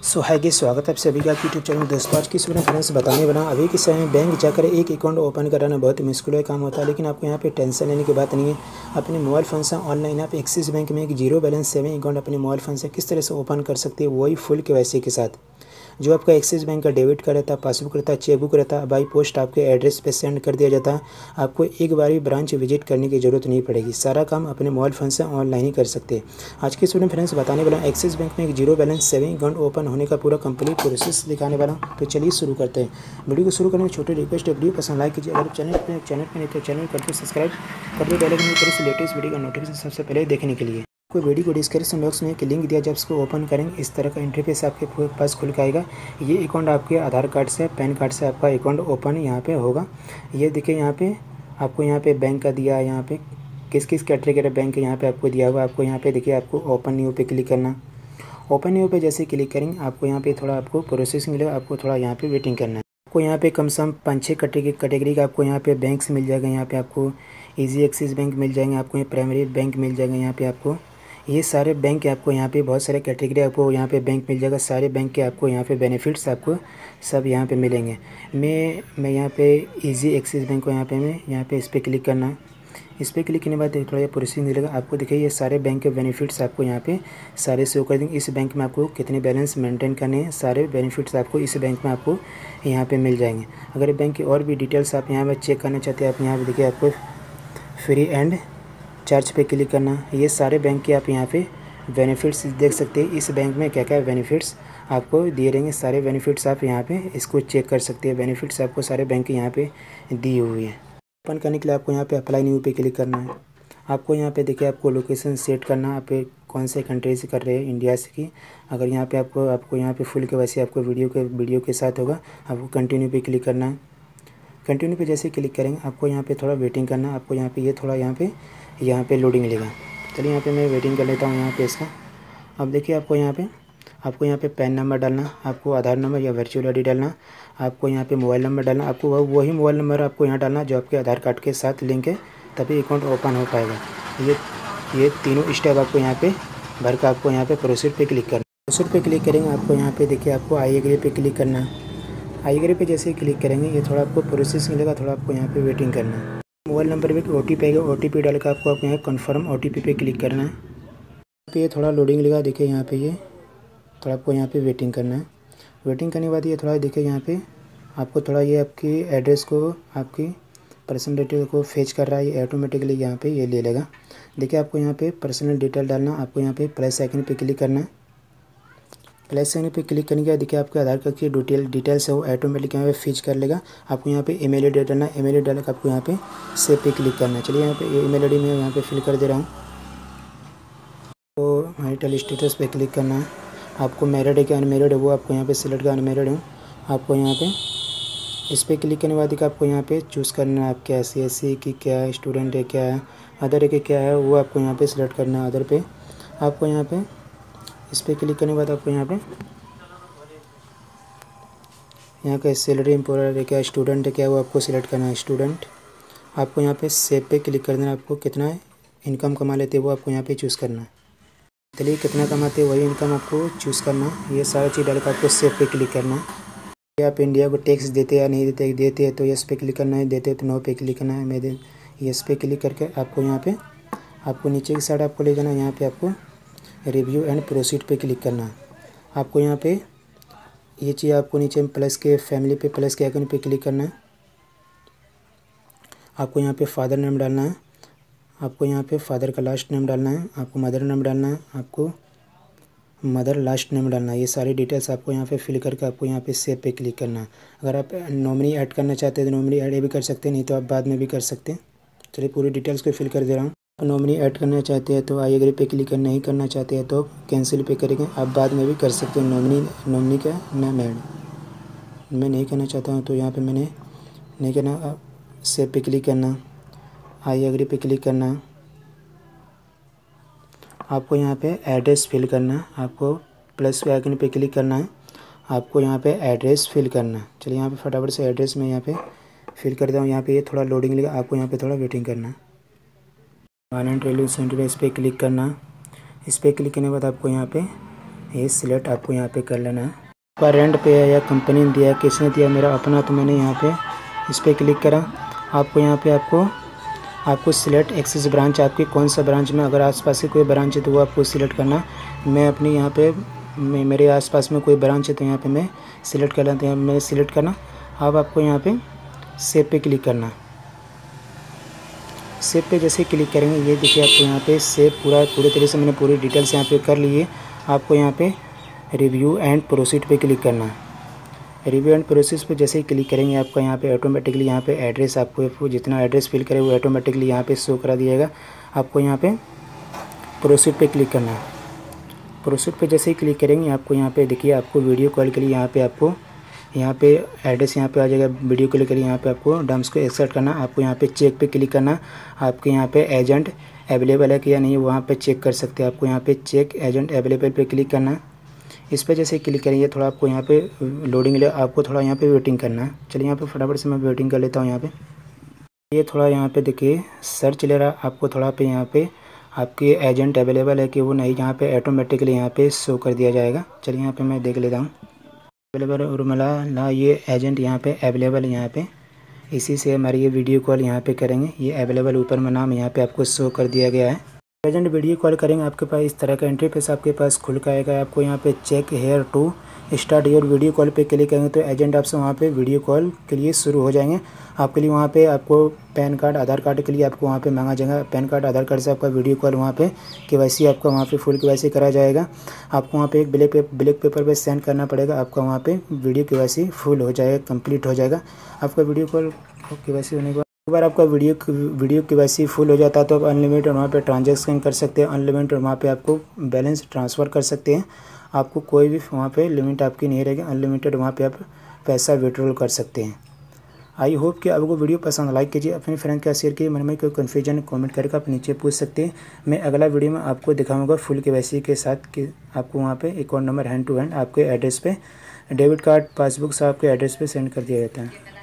सो hi guys, स्वागत है आप सभी का यूट्यूब चैनल दोस्तों। आज की स्टूडेंट फ्रेंड्स बताने बना अभी के समय में बैंक जाकर एक अकाउंट ओपन कराना बहुत ही मुश्किल काम होता है, लेकिन आपको यहाँ पे टेंशन लेने की बात नहीं है। अपने मोबाइल फ़ोन से ऑनलाइन आप एक्सिस बैंक में एक जीरो बैलेंस सेविंग अकाउंट अपने मोबाइल फ़ोन से किस तरह से ओपन कर सकते हैं, वही फुल केवाईसी के साथ। जो आपका एक्सिस बैंक का डेबिट कार्ड रहता है, पासबुक रहता है, चेकबुक रहता है, बाई पोस्ट आपके एड्रेस पे सेंड कर दिया जाता है। आपको एक बार भी ब्रांच विजिट करने की ज़रूरत नहीं पड़ेगी, सारा काम अपने मोबाइल फ़ोन से ऑनलाइन ही कर सकते हैं। आज के स्टूडेंट फ्रेंड्स बताने वाला एक्सिस बैंक में एक zero balance saving account open होने का पूरा कंप्लीट प्रोसेस दिखाने वाला हूँ। तो चलिए शुरू करते हैं। वीडियो को शुरू करने में छोटी रिक्वेस्ट है, वीडियो पसंद लाइक कीजिए। अगर चैनल पर नहीं तो चैनल करके सब्सक्राइब कर दो, बेल आइकन पर इस लेटेस्ट वीडियो का नोटिफिकेशन सबसे पहले देखने के लिए। कोई वीडियो को डिस्क्रिप्शन बॉक्स में एक लिंक दिया, जब इसको ओपन करेंगे इस तरह का इंटरफेस आपके पास खुल के आएगा। ये अकाउंट आपके आधार कार्ड से, पैन कार्ड से आपका अकाउंट ओपन यहाँ पे होगा। ये देखिए यहाँ पे आपको यहाँ पे बैंक का दिया है, यहाँ पे किस किस कैटेगरी बैंक यहाँ पे आपको दिया हुआ। आपको यहाँ पे देखिए आपको ओपन न्यू पे क्लिक करना। ओपन न्यू पे जैसे क्लिक करेंगे आपको यहाँ पे थोड़ा आपको प्रोसेसिंग मिलेगा, आपको थोड़ा यहाँ पे वेटिंग करना है। आपको यहाँ पे कम से कम 5-6 कैटेगरी का आपको यहाँ पे बैंक्स मिल जाएगा। यहाँ पे आपको ईजी एक्सिस बैंक मिल जाएंगे, आपको ये प्राइमरी बैंक मिल जाएगा। यहाँ पे आपको ये सारे बैंक आपको यहाँ पे बहुत सारे कैटेगरी आपको यहाँ पे बैंक मिल जाएगा। सारे बैंक के आपको यहाँ पे बेनिफिट्स आपको सब यहाँ पे मिलेंगे। मैं यहाँ पे इजी एक्सिस बैंक को यहाँ पे इस पर क्लिक करना। इस पर क्लिक करने के बाद थोड़ा प्रोसेसिंग मिलेगा। आपको देखिए ये सारे बैंक के बेनिफिट्स आपको यहाँ पे सारे शो कर देंगे। इस बैंक में आपको कितने बैलेंस मेंटेन करने हैं, सारे बेनिफिट्स आपको इस बैंक में आपको यहाँ पे मिल जाएंगे। अगर बैंक की और भी डिटेल्स आप यहाँ पर चेक करना चाहते हैं, आप यहाँ पर देखिए आपको फ्री एंड चार्ज पे क्लिक करना। ये सारे बैंक के आप यहाँ पे बेनिफिट्स देख सकते हैं। इस बैंक में क्या क्या बेनिफिट्स आपको दिए रहेंगे, सारे बेनिफिट्स आप यहाँ पे इसको चेक कर सकते हैं। बेनिफिट्स आपको सारे बैंक के यहाँ पे दी हुई है। ओपन करने के लिए आपको यहाँ पे अप्लाई न्यू पे क्लिक करना है। आपको यहाँ पे देखिए आपको लोकेशन सेट करना, आप कौन से कंट्री से कर रहे हैं, इंडिया से की। अगर यहाँ पे आपको यहाँ पे फुल केवाईसी आपको वीडियो के साथ होगा। आपको कंटिन्यू पे क्लिक करना है। कंटिन्यू पे जैसे क्लिक करेंगे आपको यहाँ पे थोड़ा वेटिंग करना। आपको यहाँ पे ये थोड़ा यहाँ पे लोडिंग लेगा। चलिए यहाँ पे मैं वेटिंग कर लेता हूँ यहाँ पे इसका। अब देखिए आपको यहाँ पे पैन नंबर डालना, आपको आधार नंबर या वर्चुअल आईडी डालना, आपको यहाँ पे मोबाइल नंबर डालना। आपको वही मोबाइल नंबर आपको यहाँ डालना जो आपके आधार कार्ड के साथ लिंक है, तभी अकाउंट ओपन हो पाएगा। ये तीनों स्टेप आपको यहाँ पे भर कर आपको यहाँ पे प्रोसीड पे क्लिक करना। प्रोसीड पे क्लिक करेंगे आपको यहाँ पे देखिए आपको आई एग्री पे क्लिक करना है। आई एग्री पे जैसे क्लिक करेंगे ये थोड़ा आपको प्रोसेस मिलेगा, थोड़ा आपको यहाँ पे वेटिंग करना है। मोबाइल नंबर पे OTP आएगा, OTP डालकर आपको यहाँ कन्फर्म OTP पे क्लिक करना है। यहाँ पे ये थोड़ा लोडिंग लेगा, देखिए यहाँ पे ये थोड़ा आपको यहाँ पे वेटिंग करना है। वेटिंग करने के बाद ये थोड़ा देखिए यहाँ पे आपको थोड़ा ये आपकी एड्रेस को, आपकी पर्सनल डिटेल को फेच कर रहा है। ये ऑटोमेटिकली यहाँ पे ये ले लेगा। देखिए आपको यहाँ पे पर्सनल डिटेल डालना, आपको यहाँ पे प्लस आइकन पे क्लिक करना है। प्लस साइन पे क्लिक करने के बाद देखिए आपके आधार कार्ड की डिटेल्स है वो ऑटोमेटिक यहाँ पे फिच कर लेगा। आपको यहाँ पे ईमेल आईडी डालना है। ईमेल आईडी डालकर आपको यहाँ पे सेव पे क्लिक करना है। चलिए यहाँ पे ईमेल आईडी मैं यहाँ पे फिल कर दे रहा हूँ। तो मैरिटल स्टेटस पे क्लिक करना है। आपको मैरिड है कि अनमैरिड है वो आपको यहाँ पे सिलेक्ट कर, अनमैरिड हूँ। आपको यहाँ पे इस पर क्लिक करने के बाद आपको यहाँ पे चूज़ करना है, आप क्या SC की क्या है, स्टूडेंट है क्या है, अदर है कि क्या है, वो आपको यहाँ पे सिलेक्ट करना है। अदर पे आपको यहाँ पे इस पर क्लिक करने के बाद आपको यहाँ का सैलरी एम्प्लॉयर है क्या, स्टूडेंट है क्या, वो आपको सिलेक्ट करना है, स्टूडेंट। आपको यहाँ पे सेव पे क्लिक कर देना। आपको कितना इनकम कमा लेते हैं वो आपको यहाँ पे चूज़ करना है। चलिए कितना कमाते हैं वही इनकम आपको चूज़ करना। ये सारा चीज़ डालकर आपको सेव पे क्लिक करना है। आप इंडिया को टैक्स देते या नहीं देते हैं तो यस पे क्लिक करना है, देते तो नो पे क्लिक करना है। मैं यस पे क्लिक करके आपको यहाँ पे आपको नीचे की साइड आपको ले जाना। यहाँ पे आपको रिव्यू एंड प्रोसीड पे क्लिक करना है। आपको यहाँ पे ये चीज़ आपको नीचे प्लस के फैमिली पे प्लस के आइकन पे क्लिक करना है। आपको यहाँ पे फादर नेम डालना है। आपको यहाँ पे फादर का लास्ट नेम डालना है। आपको मदर नेम डालना है। आपको मदर लास्ट नेम डालना है। ये सारी डिटेल्स आपको यहाँ पे फिल करके आपको यहाँ पे सेव पे क्लिक करना है। अगर आप नॉमिनी ऐड करना चाहते हैं तो नॉमिनी ऐड भी कर सकते हैं, नहीं तो आप बाद में भी कर सकते हैं। चलिए पूरी डिटेल्स को फिल कर दे रहा हूँ। नॉमिनी ऐड करना चाहते हैं तो आई एग्री पे क्लिक करना, नहीं करना चाहते हैं तो कैंसिल पे करेंगे, आप बाद में भी कर सकते हैं। नॉमिनी का नाम ऐड मैं नहीं करना चाहता हूँ तो यहाँ पे मैंने नहीं करना। सेव पे क्लिक करना, आई एग्री पे क्लिक करना। आपको यहाँ पे एड्रेस फिल करना, आपको प्लस के आइकन पे क्लिक करना है। आपको यहाँ पे एड्रेस फिल करना। चलिए यहाँ पे फटाफट से एड्रेस में यहाँ पे फिल कर देता हूँ। यहाँ पे ये थोड़ा लोडिंग लेगा, आपको यहाँ पे थोड़ा वेटिंग करना। फाइनेंस रेलवे सेंटर इस पर क्लिक करना। इस पर क्लिक करने के बाद आपको यहाँ पे ये सिलेक्ट आपको यहाँ पे कर लेना है। आपका रेंट पे है या कंपनी ने दिया, किसने दिया, मेरा अपना, तो मैंने यहाँ पे इस पर क्लिक करा। आपको यहाँ पे आपको सिलेक्ट एक्सिस ब्रांच, आपकी कौन सा ब्रांच में, अगर आसपास से कोई ब्रांच है तो वो आपको सिलेक्ट करना। मैं अपनी यहाँ पे मेरे आसपास में कोई ब्रांच है तो यहाँ पे मैं सिलेक्ट कर लेता हूँ। मैं सिलेक्ट करना। अब आपको यहाँ पे सेव पे क्लिक करना। सेव पे जैसे क्लिक करेंगे, ये देखिए आपको यहाँ पे सेव पूरे तरीके से मैंने पूरी डिटेल्स यहाँ पे कर ली है। आपको यहाँ पे रिव्यू एंड प्रोसीड पे क्लिक करना है। रिव्यू एंड प्रोसेस पे जैसे ही क्लिक करेंगे, आपका यहाँ पे ऑटोमेटिकली यहाँ पे एड्रेस, आपको जितना एड्रेस फिल करे वो ऑटोमेटिकली यहाँ पे शो करा दिएगा। आपको यहाँ पे प्रोसीड पे क्लिक करना है। प्रोसीड पे जैसे ही क्लिक करेंगे, आपको यहाँ पे देखिए आपको वीडियो कॉल के लिए यहाँ पे एड्रेस यहाँ पे आ जाएगा। वीडियो कॉल के लिए यहाँ पे आपको डम्स को एक्सेप्ट करना। आपको यहाँ पे चेक पे क्लिक करना। आपके यहाँ पे एजेंट अवेलेबल है कि या नहीं, वहाँ पे चेक कर सकते हैं। आपको यहाँ पे चेक एजेंट अवेलेबल पे क्लिक करना है। इस पर जैसे क्लिक करेंगे, थोड़ा आपको यहाँ पे लोडिंग ले, आपको थोड़ा यहाँ पे वेटिंग करना है। चलिए यहाँ पे फटाफट से मैं वेटिंग कर लेता हूँ। यहाँ पे ये थोड़ा यहाँ पे देखिए सर्च ले रहा। आपको थोड़ा पे यहाँ पे आपके एजेंट अवेलेबल है कि वो नहीं, यहाँ पे ऑटोमेटिकली यहाँ पे शो कर दिया जाएगा। चलिए यहाँ पे मैं देख लेता हूँ अवेलेबल और मला ना, ये एजेंट यहाँ पे अवेलेबल है। यहाँ पे इसी से हमारी ये वीडियो कॉल यहाँ पे करेंगे। ये अवेलेबल ऊपर में नाम यहाँ पे आपको शो कर दिया गया है। एजेंट वीडियो कॉल करेंगे, आपके पास इस तरह का इंटरफेस आपके पास खुल का आएगा। आपको यहाँ पे check here to start your video call पे क्लिक करेंगे तो एजेंट आपसे वहाँ पे वीडियो कॉल के लिए शुरू हो जाएंगे। आपके लिए वहाँ पे आपको पैन कार्ड, आधार कार्ड के लिए आपको वहाँ पे मांगा जाएगा। पैन कार्ड, आधार कार्ड से आपका वीडियो कॉल वहाँ पे केवाईसी आपका वहाँ पे फुल केवाईसी करा जाएगा। आपको वहाँ पे एक ब्लैक पेपर पे सेंड करना पड़ेगा। आपका वहाँ पे वीडियो केवाईसी फुल हो जाएगा, कंप्लीट हो जाएगा। आपका वीडियो कॉल केवाईसी होने के बाद एक बार आपका वीडियो केवाईसी फुल हो जाता है तो आप अनलिमिटेड वहाँ पे ट्रांजैक्शन कर सकते हैं। अनलिमिटेड वहाँ पे आपको बैलेंस ट्रांसफ़र कर सकते हैं। आपको कोई भी वहाँ पे लिमिट आपकी नहीं रहेगी। अनलिमिटेड वहाँ पे आप पैसा विड्रॉल कर सकते हैं। आई होप कि आपको वीडियो पसंद, लाइक कीजिए, अपने फ्रेंड का शेयर कीजिए। मन में कोई कन्फ्यूजन कमेंट करके आप नीचे पूछ सकते हैं। मैं अगला वीडियो में आपको दिखाऊंगा फुल केवाईसी के साथ कि आपको वहाँ पे account number hand to hand आपके एड्रेस पे डेबिट कार्ड, पासबुक से आपके एड्रेस पे सेंड कर दिया जाता है।